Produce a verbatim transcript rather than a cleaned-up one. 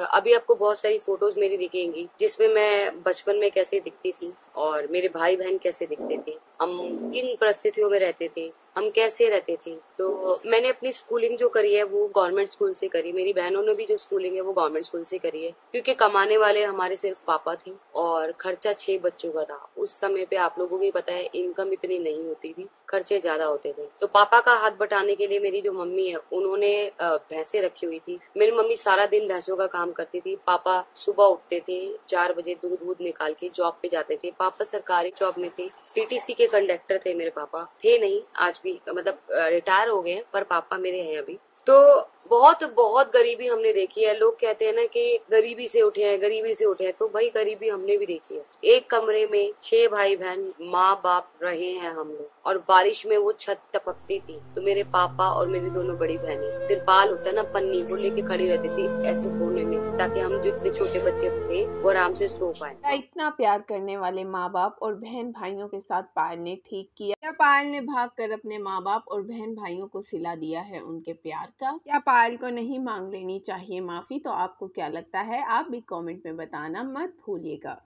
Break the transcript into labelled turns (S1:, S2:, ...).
S1: अभी आपको बहुत सारी फोटोज मेरी दिखेंगी जिसमें मैं बचपन में कैसे दिखती थी और मेरे भाई बहन कैसे दिखते थे, हम किन परिस्थितियों में रहते थे, हम कैसे रहते थे। तो मैंने अपनी स्कूलिंग जो करी है वो गवर्नमेंट स्कूल से करी, मेरी बहनों ने भी जो स्कूलिंग है वो गवर्नमेंट स्कूल से करी है, क्योंकि कमाने वाले हमारे सिर्फ पापा थे और खर्चा छह बच्चों का था। उस समय पे आप लोगों को भी पता है इनकम इतनी नहीं होती थी, खर्चे ज्यादा होते थे। तो पापा का हाथ बटाने के लिए मेरी जो मम्मी है उन्होंने भैंसें रखी हुई थी। मेरी मम्मी सारा दिन भैंसों का काम करती थी। पापा सुबह उठते थे, चार बजे दूध वूध निकाल के जॉब पे जाते थे। पापा सरकारी जॉब में थे, टीटीसी के कंडक्टर थे। मेरे पापा थे नहीं, आज भी मतलब रिटायर हो गए हैं, पर पापा मेरे हैं अभी। तो बहुत बहुत गरीबी हमने देखी है। लोग कहते हैं ना कि गरीबी से उठे हैं, गरीबी से उठे हैं, तो भाई गरीबी हमने भी देखी है। एक कमरे में छह भाई बहन माँ बाप रहे हैं हम लोग, और बारिश में वो छत टपकती थी तो मेरे पापा और मेरी दोनों बड़ी बहनें तिरपाल होता है ना, पन्नी, वो लेके खड़ी रहती थी ऐसे कोने में, ताकि हम जो इतने छोटे बच्चे थे वो आराम से सो पाए।
S2: इतना प्यार करने वाले माँ बाप और बहन भाइयों के साथ पायल ने ठीक किया? क्या पायल ने भाग कर अपने माँ बाप और बहन भाइयों को सिला दिया है उनके प्यार का? क्या पायल को नहीं मांग लेनी चाहिए माफी? तो आपको क्या लगता है, आप भी कमेंट में बताना मत भूलिएगा।